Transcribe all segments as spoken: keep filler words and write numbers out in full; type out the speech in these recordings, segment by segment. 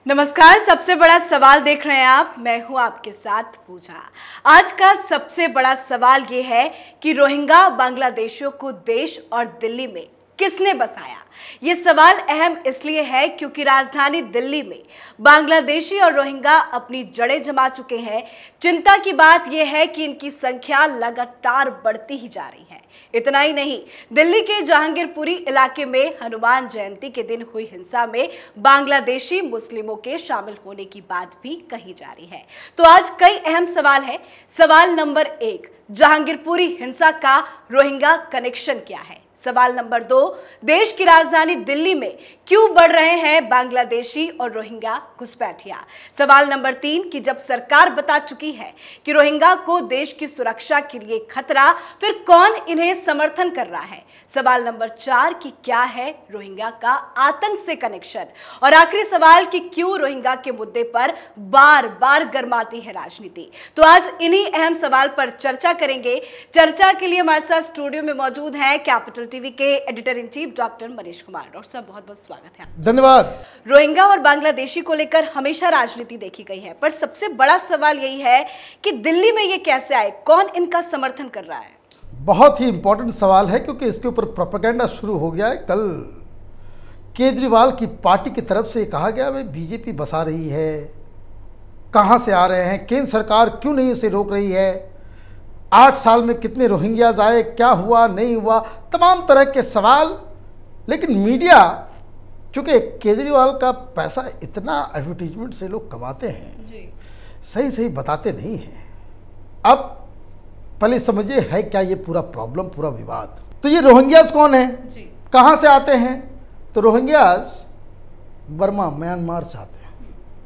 नमस्कार। सबसे बड़ा सवाल देख रहे हैं आप, मैं हूं आपके साथ पूजा। आज का सबसे बड़ा सवाल ये है कि रोहिंग्या बांग्लादेशियों को देश और दिल्ली में किसने बसाया। ये सवाल अहम इसलिए है क्योंकि राजधानी दिल्ली में बांग्लादेशी और रोहिंग्या अपनी जड़ें जमा चुके हैं। चिंता की बात यह है कि इनकी संख्या लगातार बढ़ती ही जा रही है। इतना ही नहीं, दिल्ली के जहांगीरपुरी इलाके में हनुमान जयंती के दिन हुई हिंसा में बांग्लादेशी मुस्लिमों के शामिल होने की बात भी कही जा रही है। तो आज कई अहम सवाल है। सवाल नंबर एक, जहांगीरपुरी हिंसा का रोहिंग्या कनेक्शन क्या है। सवाल नंबर दो, देश की राजधानी दिल्ली में क्यों बढ़ रहे हैं बांग्लादेशी और रोहिंग्या घुसपैठिया। सवाल नंबर तीन, कि जब सरकार बता चुकी है कि रोहिंग्या को देश की सुरक्षा के लिए खतरा, फिर कौन इन्हें समर्थन कर रहा है। सवाल नंबर चार, कि क्या है रोहिंग्या का आतंक से कनेक्शन। और आखिरी सवाल, कि क्यों रोहिंग्या के मुद्दे पर बार बार गर्माती है राजनीति। तो आज इन्हीं अहम सवाल पर चर्चा करेंगे। चर्चा के लिए हमारे साथ स्टूडियो में मौजूद हैं कैपिटल टीवी के editor in chief doctor Manish Kumar. Doctor साहब, बहुत बहुत स्वागत है। धन्यवाद। रोहिंग्या और बांग्लादेशी को लेकर हमेशा राजनीति देखी गई है, पर सबसे बड़ा सवाल यही है कि दिल्ली में ये कैसे आए, कौन इनका समर्थन कर रहा है। बहुत ही इंपॉर्टेंट सवाल है क्योंकि इसके ऊपर प्रोपेगेंडा शुरू हो गया है। कल केजरीवाल की पार्टी की तरफ से कहा गया भाई बीजेपी बसा रही है, कहां से आ रहे हैं, केंद्र सरकार क्यों नहीं उसे रोक रही है, आठ साल में कितने रोहिंग्याज आए, क्या हुआ नहीं हुआ, तमाम तरह के सवाल। लेकिन मीडिया, चूँकि केजरीवाल का पैसा इतना एडवर्टीजमेंट से लोग कमाते हैं जी, सही सही बताते नहीं हैं। अब पहले समझिए है क्या ये पूरा प्रॉब्लम, पूरा विवाद। तो ये रोहिंग्याज कौन है, कहाँ से आते हैं। तो रोहिंग्याज बर्मा, म्यांमार से आते हैं।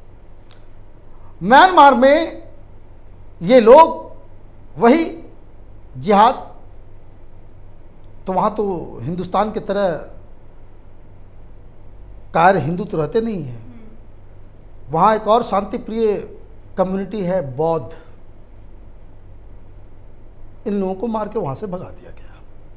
म्यांमार में ये लोग वही जिहाद, तो वहाँ तो हिंदुस्तान की तरह कायर हिंदू तो रहते नहीं हैं। वहाँ एक और शांति प्रिय कम्युनिटी है, बौद्ध। इन लोगों को मार के वहाँ से भगा दिया गया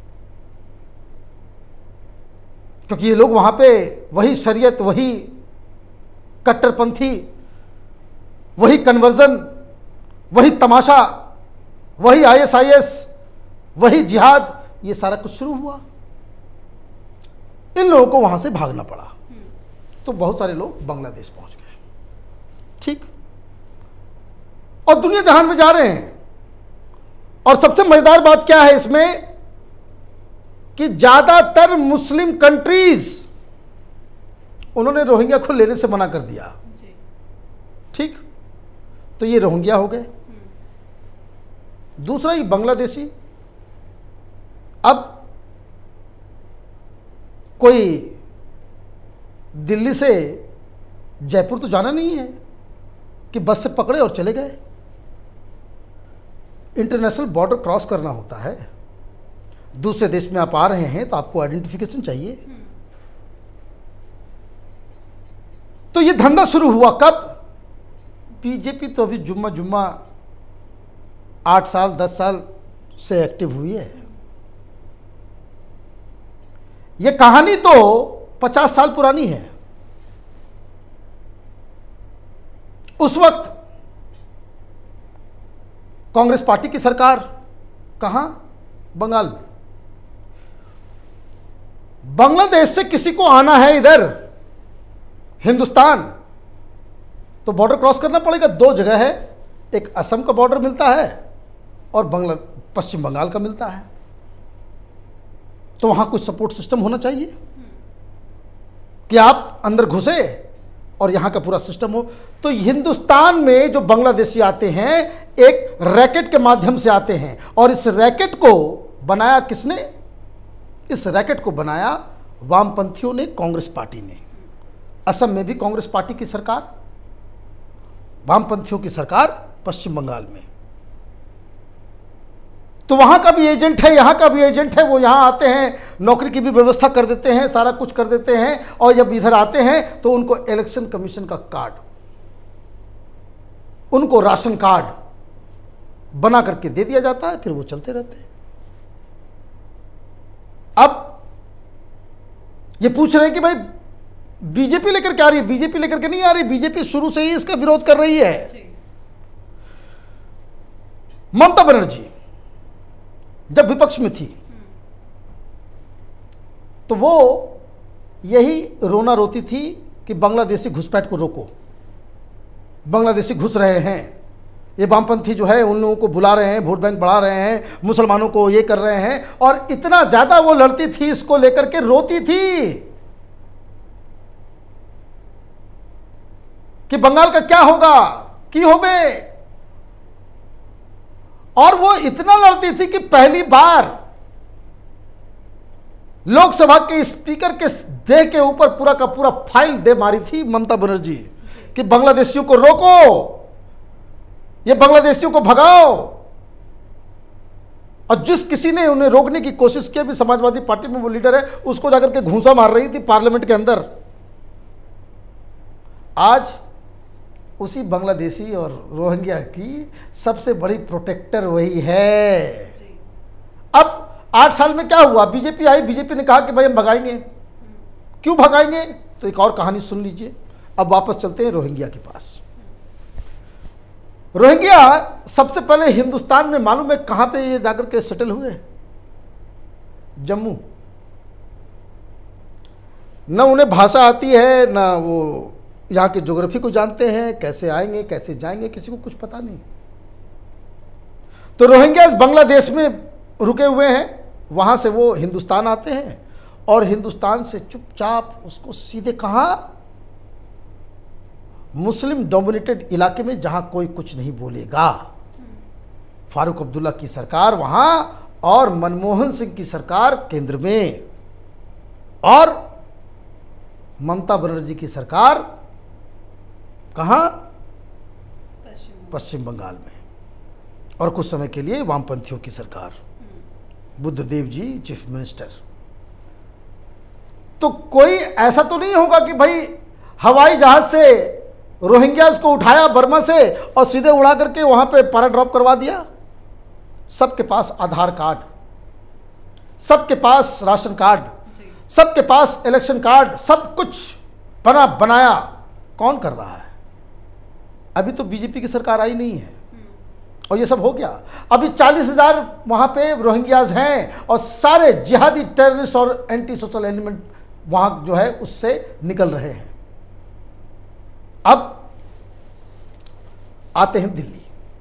क्योंकि ये लोग वहाँ पे वही शरीयत, वही कट्टरपंथी, वही कन्वर्जन, वही तमाशा, वही आई एस आई एस, वही जिहाद, ये सारा कुछ शुरू हुआ। इन लोगों को वहां से भागना पड़ा, तो बहुत सारे लोग बांग्लादेश पहुंच गए। ठीक, और दुनिया जहान में जा रहे हैं। और सबसे मजेदार बात क्या है इसमें कि ज्यादातर मुस्लिम कंट्रीज उन्होंने रोहिंग्या को लेने से मना कर दिया। ठीक, तो ये रोहिंग्या हो गए। दूसरा ही बांग्लादेशी। अब कोई दिल्ली से जयपुर तो जाना नहीं है कि बस से पकड़े और चले गए। इंटरनेशनल बॉर्डर क्रॉस करना होता है। दूसरे देश में आप आ रहे हैं तो आपको आइडेंटिफिकेशन चाहिए। तो ये धंधा शुरू हुआ कब। बीजेपी तो अभी जुम्मा जुम्मा आठ साल दस साल से एक्टिव हुई है। ये कहानी तो पचास साल पुरानी है। उस वक्त कांग्रेस पार्टी की सरकार कहां, बंगाल में। बांग्लादेश से किसी को आना है इधर हिंदुस्तान तो बॉर्डर क्रॉस करना पड़ेगा। दो जगह है, एक असम का बॉर्डर मिलता है और बांग्ला पश्चिम बंगाल का मिलता है। तो वहां कुछ सपोर्ट सिस्टम होना चाहिए कि आप अंदर घुसे और यहां का पूरा सिस्टम हो। तो हिंदुस्तान में जो बांग्लादेशी आते हैं एक रैकेट के माध्यम से आते हैं। और इस रैकेट को बनाया किसने, इस रैकेट को बनाया वामपंथियों ने, कांग्रेस पार्टी ने। असम में भी कांग्रेस पार्टी की सरकार, वामपंथियों की सरकार पश्चिम बंगाल में। तो वहां का भी एजेंट है, यहां का भी एजेंट है। वो यहां आते हैं, नौकरी की भी व्यवस्था कर देते हैं, सारा कुछ कर देते हैं। और जब इधर आते हैं तो उनको इलेक्शन कमीशन का कार्ड, उनको राशन कार्ड बना करके दे दिया जाता है, फिर वो चलते रहते हैं। अब ये पूछ रहे हैं कि भाई बीजेपी लेकर के आ रही है, बीजेपी लेकर के नहीं आ रही, बीजेपी शुरू से ही इसका विरोध कर रही है। ममता बनर्जी जब विपक्ष में थी तो वो यही रोना रोती थी कि बांग्लादेशी घुसपैठ को रोको, बांग्लादेशी घुस रहे हैं, ये वामपंथी जो है उन लोगों को बुला रहे हैं, वोट बैंक बढ़ा रहे हैं, मुसलमानों को ये कर रहे हैं, और इतना ज्यादा वो लड़ती थी, इसको लेकर के रोती थी कि बंगाल का क्या होगा, की होबे। और वो इतना लड़ती थी कि पहली बार लोकसभा के स्पीकर के देह के ऊपर पूरा का पूरा फाइल दे मारी थी ममता बनर्जी कि बांग्लादेशियों को रोको, ये बांग्लादेशियों को भगाओ। और जिस किसी ने उन्हें रोकने की कोशिश की, भी समाजवादी पार्टी में वो लीडर है, उसको जाकर के घूंसा मार रही थी पार्लियामेंट के अंदर। आज उसी बांग्लादेशी और रोहिंग्या की सबसे बड़ी प्रोटेक्टर वही है। अब आठ साल में क्या हुआ, बीजेपी आई, बीजेपी ने कहा कि भाई हम भगाएंगे। क्यों भगाएंगे, तो एक और कहानी सुन लीजिए। अब वापस चलते हैं रोहिंग्या के पास। रोहिंग्या सबसे पहले हिंदुस्तान में मालूम है कहां पे ये जाकर के सेटल हुए? जम्मू। न उन्हें भाषा आती है, न वो यहाँ के ज्योग्राफी को जानते हैं, कैसे आएंगे कैसे जाएंगे किसी को कुछ पता नहीं। तो रोहिंग्या बांग्लादेश में रुके हुए हैं, वहाँ से वो हिंदुस्तान आते हैं और हिंदुस्तान से चुपचाप उसको सीधे कहाँ, मुस्लिम डोमिनेटेड इलाके में जहाँ कोई कुछ नहीं बोलेगा। फारूक अब्दुल्ला की सरकार वहाँ और मनमोहन सिंह की सरकार केंद्र में, और ममता बनर्जी की सरकार कहाँ, पश्चिम बंगाल में, और कुछ समय के लिए वामपंथियों की सरकार, बुद्धदेव जी चीफ मिनिस्टर। तो कोई ऐसा तो नहीं होगा कि भाई हवाई जहाज से रोहिंग्यास को उठाया बर्मा से और सीधे उड़ा करके वहां पे पैरा ड्रॉप करवा दिया। सबके पास आधार कार्ड, सबके पास राशन कार्ड, सबके पास इलेक्शन कार्ड, सब कुछ बना बनाया कौन कर रहा है? अभी तो बीजेपी की सरकार आई नहीं है और ये सब हो गया। अभी चालीस हजार वहां पे रोहिंग्याज हैं और सारे जिहादी टेररिस्ट और एंटी सोशल एलिमेंट वहां जो है उससे निकल रहे हैं। अब आते हैं दिल्ली।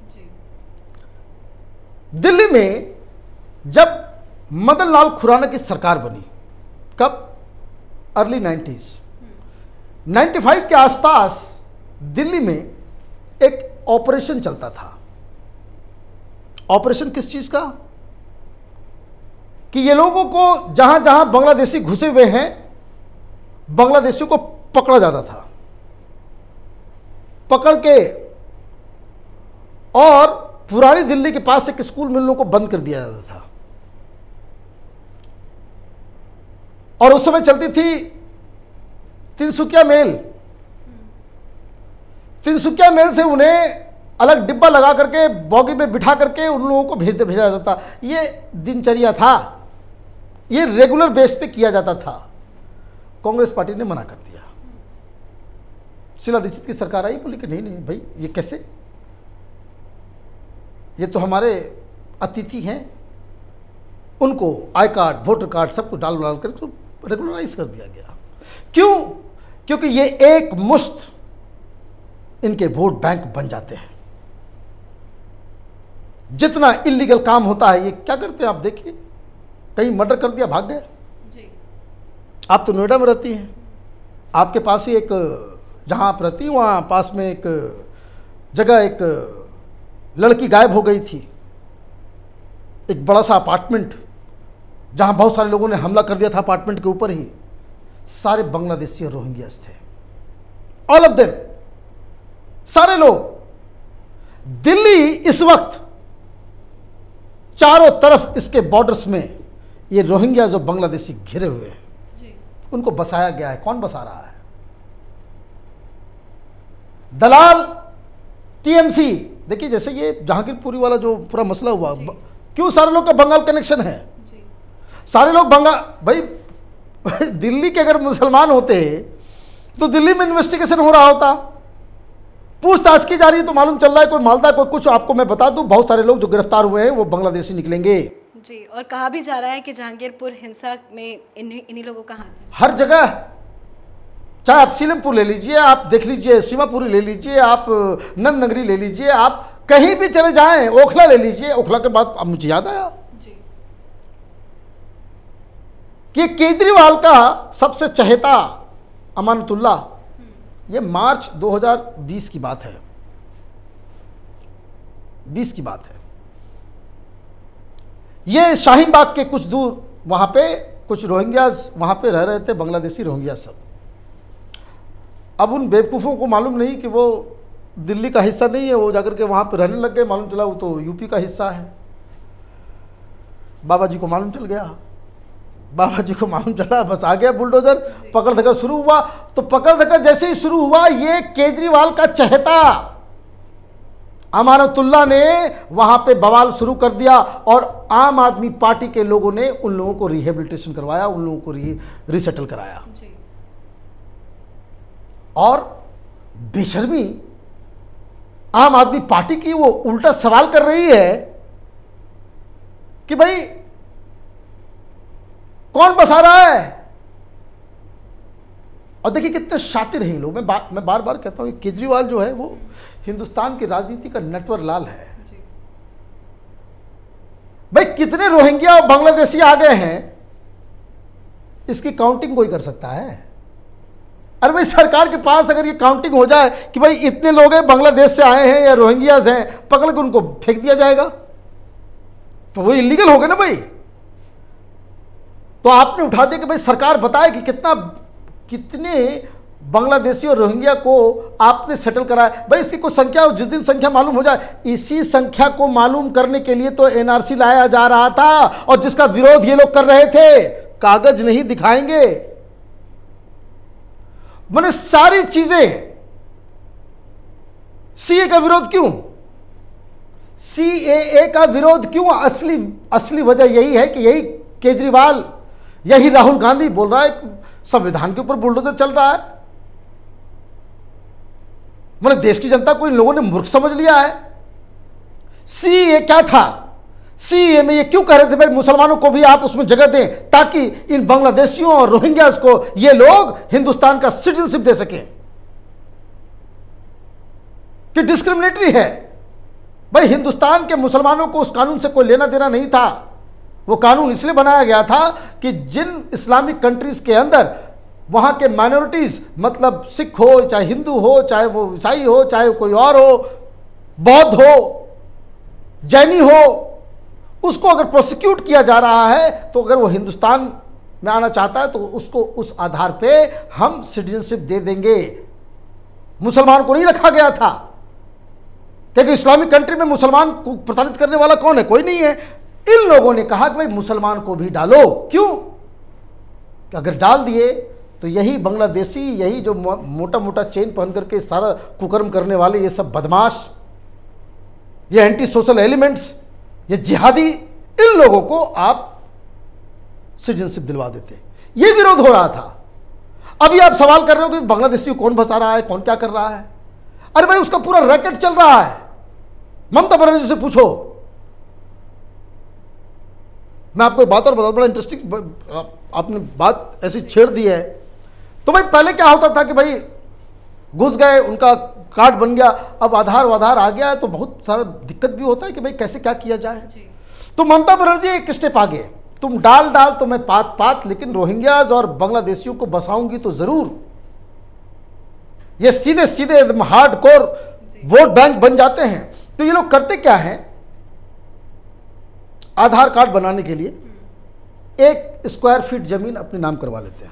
दिल्ली में जब मदन लाल खुराना की सरकार बनी, कब? अर्ली नाइन्टीज, नाइन्टी फाइव के आसपास दिल्ली में एक ऑपरेशन चलता था। ऑपरेशन किस चीज का? कि ये लोगों को जहां जहां बांग्लादेशी घुसे हुए हैं, बांग्लादेशियों को पकड़ा जाता था, पकड़ के और पुरानी दिल्ली के पास एक स्कूल में उन लोगों को बंद कर दिया जाता था। और उस समय चलती थी तिनसुकिया मेल। तिनसुकिया मेल से उन्हें अलग डिब्बा लगा करके बॉगी में बिठा करके उन लोगों को भेज भेजा जाता था। ये दिनचर्या था, ये रेगुलर बेस पे किया जाता था। कांग्रेस पार्टी ने मना कर दिया। शीला दीक्षित की सरकार आई, बोली कि नहीं नहीं भाई ये कैसे, ये तो हमारे अतिथि हैं, उनको आई कार्ड वोटर कार्ड सब कुछ डाल डाल कर तो रेगुलराइज कर दिया गया। क्यों? क्योंकि ये एक मुश्त इनके वोट बैंक बन जाते हैं। जितना इलीगल काम होता है ये क्या करते हैं आप देखिए, कहीं मर्डर कर दिया भाग गए। आप तो नोएडा में रहती हैं, आपके पास ही एक, जहां आप रहती हैं वहां पास में एक जगह एक लड़की गायब हो गई थी। एक बड़ा सा अपार्टमेंट जहां बहुत सारे लोगों ने हमला कर दिया था अपार्टमेंट के ऊपर ही, सारे बांग्लादेशी और रोहिंग्यास थे, ऑल ऑफ देम, सारे लोग। दिल्ली इस वक्त चारों तरफ इसके बॉर्डर्स में ये रोहिंग्या जो बांग्लादेशी घिरे हुए हैं, उनको बसाया गया है। कौन बसा रहा है? दलाल टीएमसी। देखिए जैसे ये जहांगीरपुरी वाला जो पूरा मसला हुआ, क्यों सारे लोग का बंगाल कनेक्शन है, सारे लोग बंगाल। भाई दिल्ली के अगर मुसलमान होते तो दिल्ली में इन्वेस्टिगेशन हो रहा होता, पूछताछ की जा रही है, तो मालूम चल रहा है कोई मालदा कोई कुछ। आपको मैं बता दूं, बहुत सारे लोग जो गिरफ्तार हुए हैं वो बांग्लादेशी निकलेंगे जी। और कहा भी जा रहा है कि जहांगीरपुर हिंसा में इन्हीं इन्हीं लोगों का हाथ है। हर जगह, चाहे आप सीलमपुर ले लीजिए, आप देख लीजिए, सीमापुरी ले लीजिए, आप नंदनगरी ले लीजिए, आप कहीं भी चले जाएं, ओखला ले लीजिए। ओखला के बाद अब मुझे याद आया जी कि केजरीवाल का सबसे चहेता अमानतुल्लाह, ये मार्च दो हज़ार बीस की बात है, बीस की बात है। ये शाहीन बाग के कुछ दूर वहां पे कुछ रोहिंग्याज वहां पे रह रहे थे, बांग्लादेशी रोहिंग्या सब। अब उन बेवकूफ़ों को मालूम नहीं कि वो दिल्ली का हिस्सा नहीं है, वो जाकर के वहां पे रहने लग गए। मालूम चला वो तो यूपी का हिस्सा है। बाबा जी को मालूम चल गया, बाबा जी को मालूम चला, बस आ गया बुलडोजर, पकड़ धक्कर शुरू हुआ। तो पकड़ धक्कर जैसे ही शुरू हुआ, ये केजरीवाल का चहेता अमानतुल्लाह ने वहां पे बवाल शुरू कर दिया और आम आदमी पार्टी के लोगों ने उन लोगों को रिहेबिलिटेशन करवाया, उन लोगों को री, रिसेटल कराया जी। और बेशर्मी आम आदमी पार्टी की वो उल्टा सवाल कर रही है कि भाई कौन बसा रहा है। और देखिए कितने शातिर हैं लोग। मैं बा, मैं बार बार कहता हूं केजरीवाल जो है वो हिंदुस्तान की राजनीति का नटवर लाल है जी। भाई कितने रोहिंग्या और बांग्लादेशी आ गए हैं, इसकी काउंटिंग कोई कर सकता है? अरे भाई सरकार के पास अगर ये काउंटिंग हो जाए कि भाई इतने लोग हैं बांग्लादेश से आए हैं या रोहिंग्याज हैं, पकड़ के उनको फेंक दिया जाएगा, तो वो इलीगल हो गए ना भाई। तो आपने उठा दिया कि भाई सरकार बताए कि कितना कितने बांग्लादेशी और रोहिंग्या को आपने सेटल कराया। भाई इसकी कोई संख्या, जिस दिन संख्या मालूम हो जाए, इसी संख्या को मालूम करने के लिए तो एनआरसी लाया जा रहा था और जिसका विरोध ये लोग कर रहे थे। कागज नहीं दिखाएंगे, मैंने सारी चीजें। सीए का विरोध क्यों? सीएए का विरोध क्यों? असली असली वजह यही है कि यही केजरीवाल, यही राहुल गांधी बोल रहा है संविधान के ऊपर बुलडोजर चल रहा है। मैंने देश की जनता को इन लोगों ने मूर्ख समझ लिया है। सीए क्या था? सीए में ये क्यों कह रहे थे भाई मुसलमानों को भी आप उसमें जगह दें ताकि इन बांग्लादेशियों और रोहिंग्यास को ये लोग हिंदुस्तान का सिटीजनशिप दे सकें, कि डिस्क्रिमिनेटरी है। भाई हिंदुस्तान के मुसलमानों को उस कानून से कोई लेना देना नहीं था। वो कानून इसलिए बनाया गया था कि जिन इस्लामिक कंट्रीज के अंदर वहाँ के माइनॉरिटीज़, मतलब सिख हो, चाहे हिंदू हो, चाहे वो ईसाई हो, चाहे कोई और हो, बौद्ध हो, जैनी हो, उसको अगर प्रोसिक्यूट किया जा रहा है तो अगर वो हिंदुस्तान में आना चाहता है तो उसको उस आधार पे हम सिटीजनशिप दे देंगे। मुसलमान को नहीं रखा गया था, क्योंकि इस्लामिक कंट्री में मुसलमान को प्रताड़ित करने वाला कौन है? कोई नहीं है। इन लोगों ने कहा कि भाई मुसलमान को भी डालो। क्यों? कि अगर डाल दिए तो यही बांग्लादेशी, यही जो मोटा मोटा चेन पहन करके सारा कुकर्म करने वाले ये सब बदमाश, ये एंटी सोशल एलिमेंट्स, ये जिहादी, इन लोगों को आप सिटीजनशिप दिलवा देते। ये विरोध हो रहा था। अभी आप सवाल कर रहे हो कि बांग्लादेशी को कौन बचा रहा है, कौन क्या कर रहा है। अरे भाई उसका पूरा रैकेट चल रहा है। ममता बनर्जी से पूछो। मैं आपको एक बात और बता, बड़ा इंटरेस्टिंग आपने बात ऐसी छेड़ दी है। तो भाई पहले क्या होता था कि भाई घुस गए, उनका कार्ड बन गया, अब आधार वाधार आ गया है तो बहुत सारा दिक्कत भी होता है कि भाई कैसे क्या किया जाए। तो ममता बनर्जी एक स्टेप आगे, तुम डाल डाल तो मैं पात पात, लेकिन रोहिंग्याज और बांग्लादेशियों को बसाऊंगी तो जरूर। ये सीधे सीधे हार्ड कोर वोट बैंक बन जाते हैं। तो ये लोग करते क्या हैं, आधार कार्ड बनाने के लिए एक स्क्वायर फीट जमीन अपने नाम करवा लेते हैं।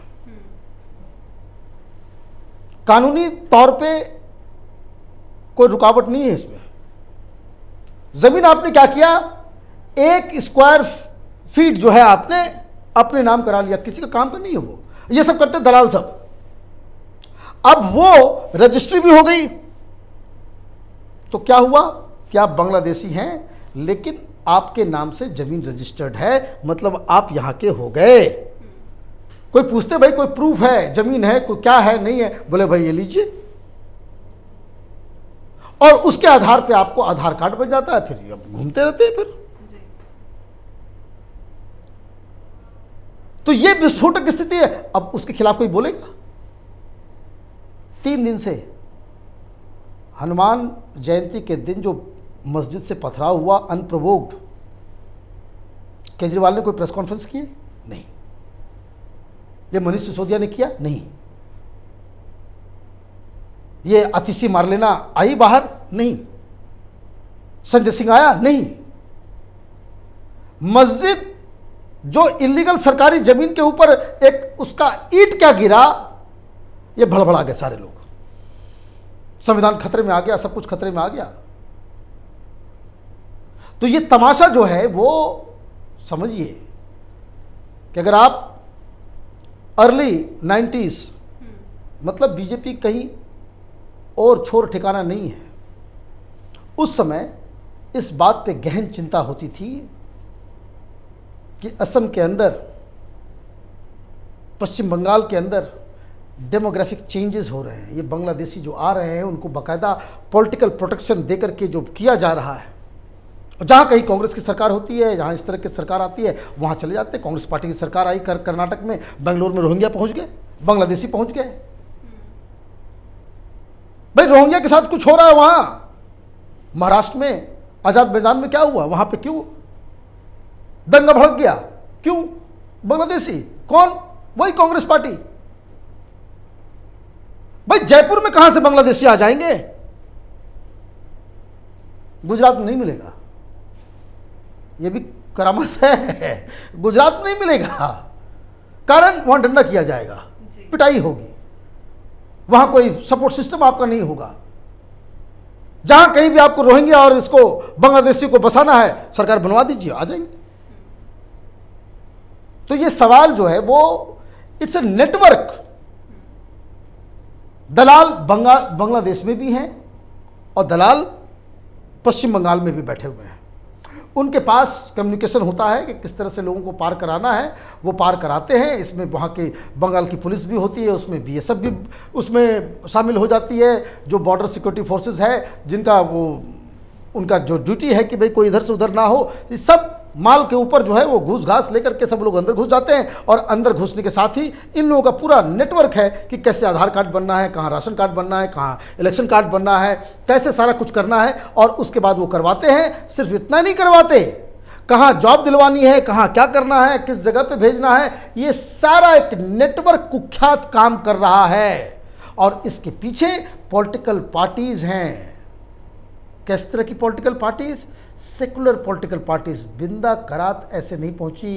कानूनी तौर पे कोई रुकावट नहीं है इसमें। जमीन आपने क्या किया, एक स्क्वायर फीट जो है आपने अपने नाम करा लिया, किसी का काम का नहीं है वो। ये सब करते दलाल सब। अब वो रजिस्ट्री भी हो गई तो क्या हुआ कि आप बांग्लादेशी हैं लेकिन आपके नाम से जमीन रजिस्टर्ड है, मतलब आप यहां के हो गए। कोई पूछते भाई कोई प्रूफ है, जमीन है, कोई क्या है, नहीं है, बोले भाई ये लीजिए, और उसके आधार पे आपको आधार कार्ड बन जाता है, फिर अब घूमते रहते हैं फिर। तो ये विस्फोटक स्थिति है। अब उसके खिलाफ कोई बोलेगा? तीन दिन से हनुमान जयंती के दिन जो मस्जिद से पथराव हुआ अनप्रोवोक्ड, केजरीवाल ने कोई प्रेस कॉन्फ्रेंस की? नहीं। ये मनीष सिसोदिया ने किया? नहीं। ये अतिशी मार लेना आई बाहर? नहीं। संजय सिंह आया? नहीं। मस्जिद जो इलीगल सरकारी जमीन के ऊपर एक उसका ईंट क्या गिरा, ये भड़बड़ा गए सारे लोग। संविधान खतरे में आ गया, सब कुछ खतरे में आ गया। तो ये तमाशा जो है वो समझिए कि अगर आप अर्ली नाइन्टीज, मतलब बीजेपी कहीं और छोर ठिकाना नहीं है, उस समय इस बात पे गहन चिंता होती थी कि असम के अंदर, पश्चिम बंगाल के अंदर डेमोग्राफिक चेंजेस हो रहे हैं। ये बांग्लादेशी जो आ रहे हैं उनको बाकायदा पॉलिटिकल प्रोटेक्शन देकर के जो किया जा रहा है, और जहाँ कहीं कांग्रेस की सरकार होती है, जहाँ इस तरह की सरकार आती है, वहाँ चले जाते हैं। कांग्रेस पार्टी की सरकार आई कर, कर्नाटक में, बेंगलोर में रोहिंग्या पहुँच गए, बांग्लादेशी पहुँच गए। भाई रोहिंग्या के साथ कुछ हो रहा है वहाँ। महाराष्ट्र में आज़ाद मैदान में क्या हुआ, वहाँ पे क्यों दंगा भड़क गया? क्यों? बांग्लादेशी। कौन? वही कांग्रेस पार्टी। भाई जयपुर में कहां से बांग्लादेशी आ जाएंगे? गुजरात में नहीं मिलेगा, यह भी करामत है। गुजरात में नहीं मिलेगा, कारण वहां डंडा किया जाएगा, पिटाई होगी, वहां कोई सपोर्ट सिस्टम आपका नहीं होगा। जहां कहीं भी आपको रोहिंग्या और इसको बांग्लादेशी को बसाना है, सरकार बनवा दीजिए, आ जाएंगे। तो ये सवाल जो है वो इट्स ए नेटवर्क। दलाल बंगाल बांग्लादेश में भी हैं और दलाल पश्चिम बंगाल में भी बैठे हुए हैं। उनके पास कम्युनिकेशन होता है कि किस तरह से लोगों को पार कराना है, वो पार कराते हैं। इसमें वहाँ के बंगाल की पुलिस भी होती है, उसमें बीएसएफ भी उसमें शामिल हो जाती है, जो बॉर्डर सिक्योरिटी फोर्सेस है, जिनका वो उनका जो ड्यूटी है कि भाई कोई इधर से उधर ना हो। ये सब माल के ऊपर जो है वो घूस घास लेकर के सब लोग अंदर घुस जाते हैं, और अंदर घुसने के साथ ही इन लोगों का पूरा नेटवर्क है कि कैसे आधार कार्ड बनना है, कहाँ राशन कार्ड बनना है, कहाँ इलेक्शन कार्ड बनना है, कैसे सारा कुछ करना है, और उसके बाद वो करवाते हैं। सिर्फ इतना नहीं करवाते, कहाँ जॉब दिलवानी है, कहाँ क्या करना है, किस जगह पे भेजना है, ये सारा एक नेटवर्क कुख्यात काम कर रहा है। और इसके पीछे पॉलिटिकल पार्टीज हैं। किस तरह की political parties? Secular political parties. Brinda Karat ऐसे नहीं पहुंची।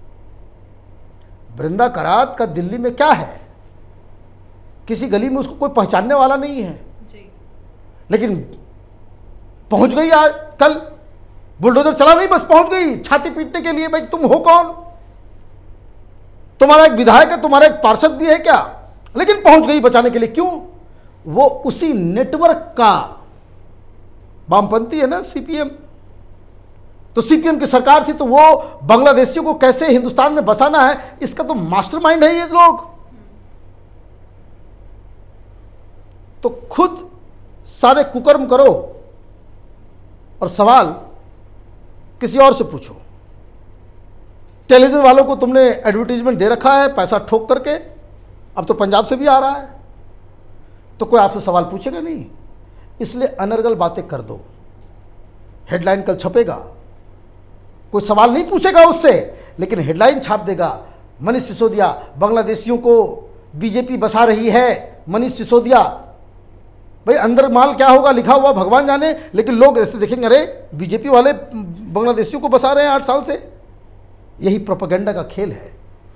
बृंदा करात का दिल्ली में क्या है? किसी गली में उसको कोई पहचानने वाला नहीं है जी। लेकिन पहुंच गई आज, कल बुलडोजर चला नहीं, बस पहुंच गई छाती पीटने के लिए। भाई तुम हो कौन? तुम्हारा एक विधायक है, तुम्हारा एक पार्षद भी है क्या? लेकिन पहुंच गई बचाने के लिए। क्यों? वो उसी नेटवर्क का वामपंथी है ना, सीपीएम। तो सीपीएम की सरकार थी, तो वो बांग्लादेशियों को कैसे हिंदुस्तान में बसाना है, इसका तो मास्टरमाइंड है ये लोग। तो खुद सारे कुकर्म करो और सवाल किसी और से पूछो। टेलीविजन वालों को तुमने एडवर्टीजमेंट दे रखा है पैसा ठोक करके, अब तो पंजाब से भी आ रहा है, तो कोई आपसे सवाल पूछेगा नहीं। इसलिए अनर्गल बातें कर दो, हेडलाइन कल छपेगा, कोई सवाल नहीं पूछेगा उससे, लेकिन हेडलाइन छाप देगा, मनीष सिसोदिया बांग्लादेशियों को बीजेपी बसा रही है। मनीष सिसोदिया, भाई अंदर माल क्या होगा लिखा हुआ भगवान जाने, लेकिन लोग ऐसे देखेंगे, अरे बीजेपी वाले बांग्लादेशियों को बसा रहे हैं आठ साल से। यही प्रोपेगेंडा का खेल है।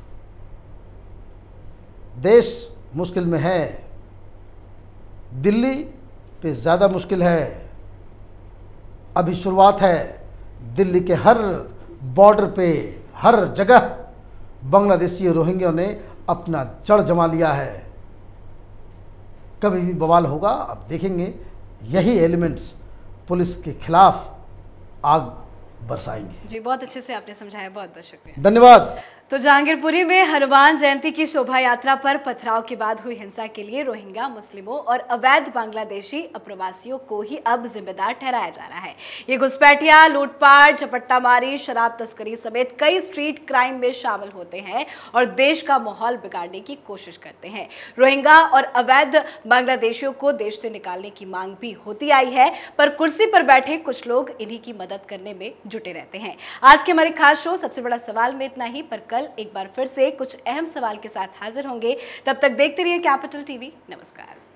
देश मुश्किल में है, दिल्ली पे ज़्यादा मुश्किल है। अभी शुरुआत है। दिल्ली के हर बॉर्डर पे, हर जगह बांग्लादेशी रोहिंग्या ने अपना जड़ जमा लिया है। कभी भी बवाल होगा, अब देखेंगे यही एलिमेंट्स पुलिस के खिलाफ आग बरसाएंगे। जी, बहुत अच्छे से आपने समझाया, बहुत बहुत शुक्रिया। धन्यवाद। तो जहांगीरपुरी में हनुमान जयंती की शोभा यात्रा पर पथराव के बाद हुई हिंसा के लिए रोहिंग्या मुस्लिमों और अवैध बांग्लादेशी अप्रवासियों को ही अब जिम्मेदार ठहराया जा रहा है। ये घुसपैठिया, लूटपाट, झपट्टामारी, शराब तस्करी समेत कई स्ट्रीट क्राइम में शामिल होते हैं और देश का माहौल बिगाड़ने की कोशिश करते हैं। रोहिंग्या और अवैध बांग्लादेशियों को देश से निकालने की मांग भी होती आई है, पर कुर्सी पर बैठे कुछ लोग इन्हीं की मदद करने में जुटे रहते हैं। आज के हमारे खास शो सबसे बड़ा सवाल में इतना ही, पर कल एक बार फिर से कुछ अहम सवाल के साथ हाजिर होंगे। तब तक देखते रहिए कैपिटल टीवी। नमस्कार।